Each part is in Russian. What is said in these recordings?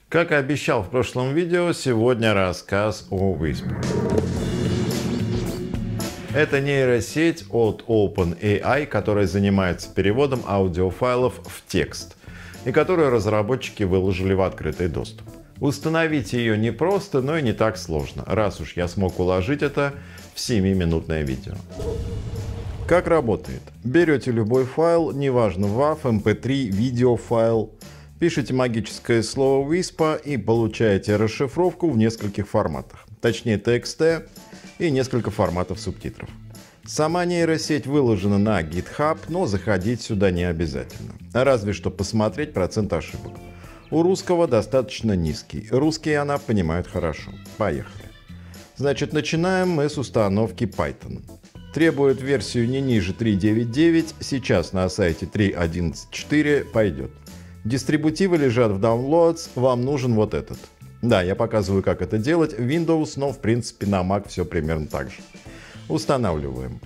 Как и обещал в прошлом видео, сегодня рассказ о Whisper. Это нейросеть от OpenAI, которая занимается переводом аудиофайлов в текст и которую разработчики выложили в открытый доступ. Установить ее непросто, но и не так сложно, раз уж я смог уложить это в 7-минутное видео. Как работает? Берете любой файл, неважно WAV, MP3, видеофайл, пишите магическое слово Whisper и получаете расшифровку в нескольких форматах, точнее TXT и несколько форматов субтитров. Сама нейросеть выложена на GitHub, но заходить сюда не обязательно, разве что посмотреть процент ошибок. У русского достаточно низкий, русский она понимает хорошо. Поехали. Значит, начинаем мы с установки Python. Требует версию не ниже 3.9.9, сейчас на сайте 3.11.4 пойдет. Дистрибутивы лежат в Downloads, вам нужен вот этот. Да, я показываю, как это делать в Windows, но в принципе на Mac все примерно так же. Устанавливаем.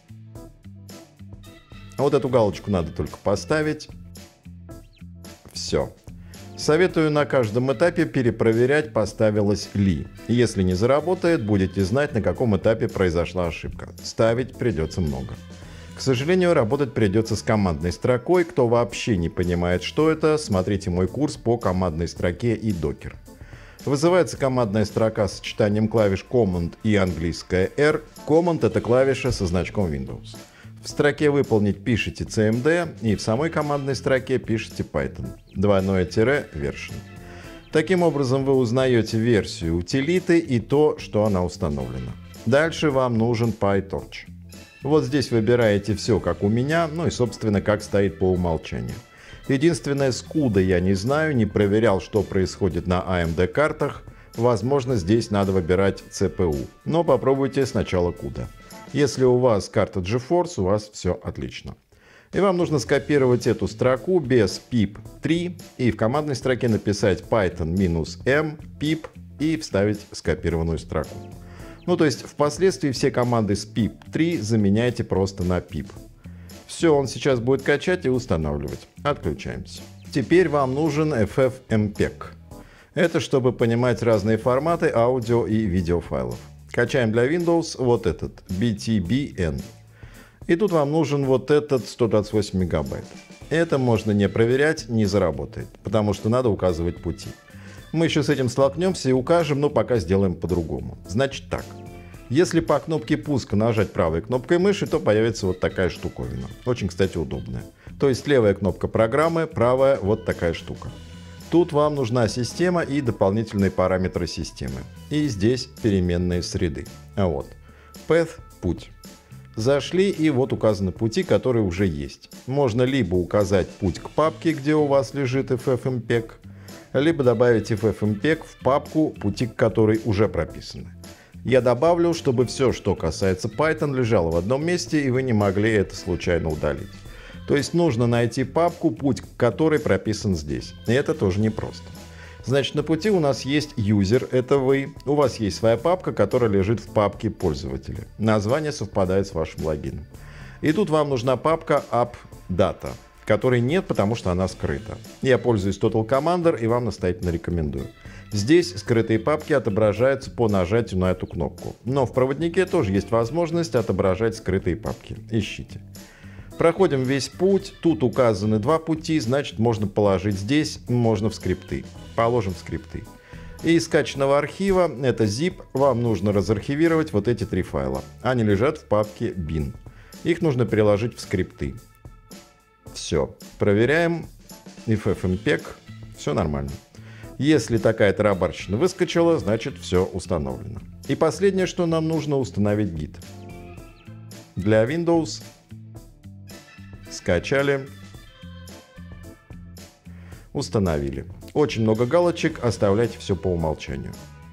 Вот эту галочку надо только поставить. Все. Советую на каждом этапе перепроверять, поставилась ли. Если не заработает, будете знать, на каком этапе произошла ошибка. Ставить придется много. К сожалению, работать придется с командной строкой. Кто вообще не понимает, что это, смотрите мой курс по командной строке и докер. Вызывается командная строка с сочетанием клавиш Command и английская R. Command — это клавиша со значком Windows. В строке «Выполнить» пишите cmd и в самой командной строке пишите Python. _version. Таким образом вы узнаете версию утилиты и то, что она установлена. Дальше вам нужен PyTorch. Вот здесь выбираете все, как у меня, ну и собственно как стоит по умолчанию. Единственное, скуда я не знаю, не проверял, что происходит на AMD картах. Возможно, здесь надо выбирать CPU, но попробуйте сначала CUDA. Если у вас карта GeForce, у вас все отлично. И вам нужно скопировать эту строку без pip3 и в командной строке написать python-m pip и вставить скопированную строку. Ну то есть впоследствии все команды с pip3 заменяйте просто на pip. Все, он сейчас будет качать и устанавливать. Отключаемся. Теперь вам нужен FFmpeg. Это чтобы понимать разные форматы аудио и видеофайлов. Качаем для Windows вот этот BTBN. И тут вам нужен вот этот 128 мегабайт. Это можно не проверять, не заработает, потому что надо указывать пути. Мы еще с этим столкнемся и укажем, но пока сделаем по-другому. Значит так. Если по кнопке пуска нажать правой кнопкой мыши, то появится вот такая штуковина. Очень, кстати, удобная. То есть левая кнопка программы, правая вот такая штука. Тут вам нужна система и дополнительные параметры системы. И здесь переменные среды. А вот. Path – путь. Зашли, и вот указаны пути, которые уже есть. Можно либо указать путь к папке, где у вас лежит FFmpeg, либо добавить FFmpeg в папку, пути к которой уже прописаны. Я добавлю, чтобы все, что касается Python, лежало в одном месте, и вы не могли это случайно удалить. То есть нужно найти папку, путь к которой прописан здесь. И это тоже непросто. Значит, на пути у нас есть user, это вы. У вас есть своя папка, которая лежит в папке пользователя. Название совпадает с вашим логином. И тут вам нужна папка appdata, которой нет, потому что она скрыта. Я пользуюсь Total Commander и вам настоятельно рекомендую. Здесь скрытые папки отображаются по нажатию на эту кнопку. Но в проводнике тоже есть возможность отображать скрытые папки. Ищите. Проходим весь путь. Тут указаны два пути, значит, можно положить здесь, можно в скрипты. Положим в скрипты. И из скачанного архива, это zip, вам нужно разархивировать вот эти три файла. Они лежат в папке bin. Их нужно переложить в скрипты. Все. Проверяем. FFmpeg. Все нормально. Если такая тарабарщина выскочила, значит все установлено. И последнее, что нам нужно, установить Git. Для Windows скачали, установили. Очень много галочек, оставляйте все по умолчанию.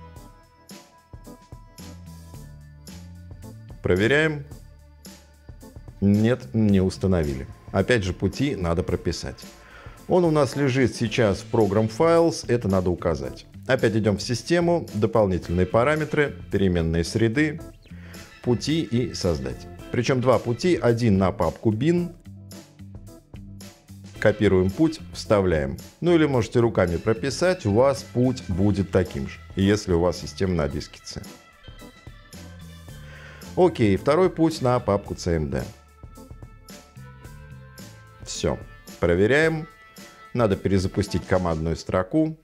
Проверяем. Нет, не установили. Опять же, пути надо прописать. Он у нас лежит сейчас в Program Files, это надо указать. Опять идем в систему, дополнительные параметры, переменные среды, пути и создать. Причем два пути, один на папку bin, Копируем путь, вставляем. Ну или можете руками прописать, у вас путь будет таким же, если у вас система на диске C. Окей, второй путь на папку CMD. Все, проверяем. Надо перезапустить командную строку.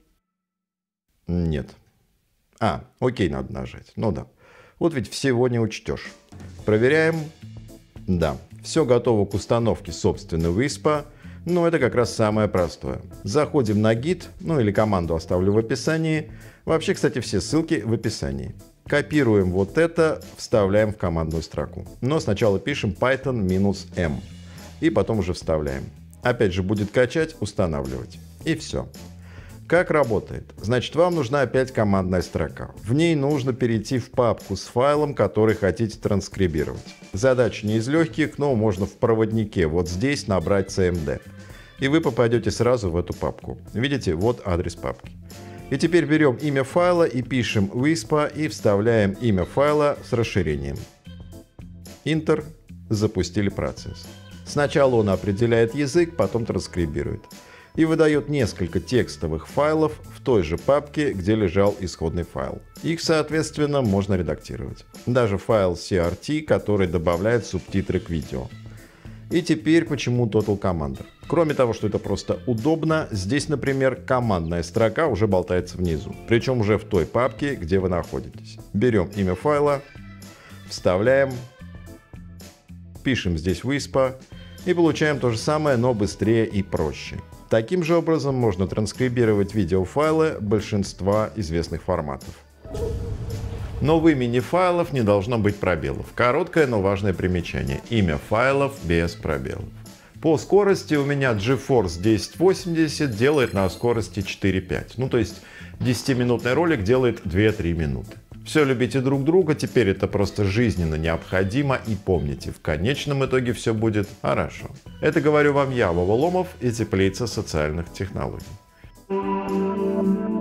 Нет. Окей, надо нажать. Ну да. Вот ведь всего не учтешь. Проверяем. Да, все готово к установке собственного WISP. Но это как раз самое простое. Заходим на Git, ну или команду оставлю в описании. Вообще, кстати, все ссылки в описании. Копируем вот это, вставляем в командную строку. Но сначала пишем python-m. И потом уже вставляем. Опять же будет качать, устанавливать. И все. Как работает? Значит, вам нужна опять командная строка. В ней нужно перейти в папку с файлом, который хотите транскрибировать. Задача не из легких, но можно в проводнике вот здесь набрать CMD. И вы попадете сразу в эту папку. Видите, вот адрес папки. И теперь берем имя файла и пишем WISP и вставляем имя файла с расширением. Enter. Запустили процесс. Сначала он определяет язык, потом транскрибирует. И выдает несколько текстовых файлов в той же папке, где лежал исходный файл. Их, соответственно, можно редактировать. Даже файл CRT, который добавляет субтитры к видео. И теперь почему Total Commander? Кроме того, что это просто удобно, здесь, например, командная строка уже болтается внизу. Причем уже в той папке, где вы находитесь. Берем имя файла, вставляем, пишем здесь WISP и получаем то же самое, но быстрее и проще. Таким же образом можно транскрибировать видеофайлы большинства известных форматов. Но в имени файлов не должно быть пробелов. Короткое, но важное примечание. Имя файлов без пробелов. По скорости у меня GeForce 1080 делает на скорости 4.5. Ну то есть 10-минутный ролик делает 2-3 минуты. Все любите друг друга, теперь это просто жизненно необходимо, и помните, в конечном итоге все будет хорошо. Это говорю вам я, Вова Ломов, и теплица социальных технологий.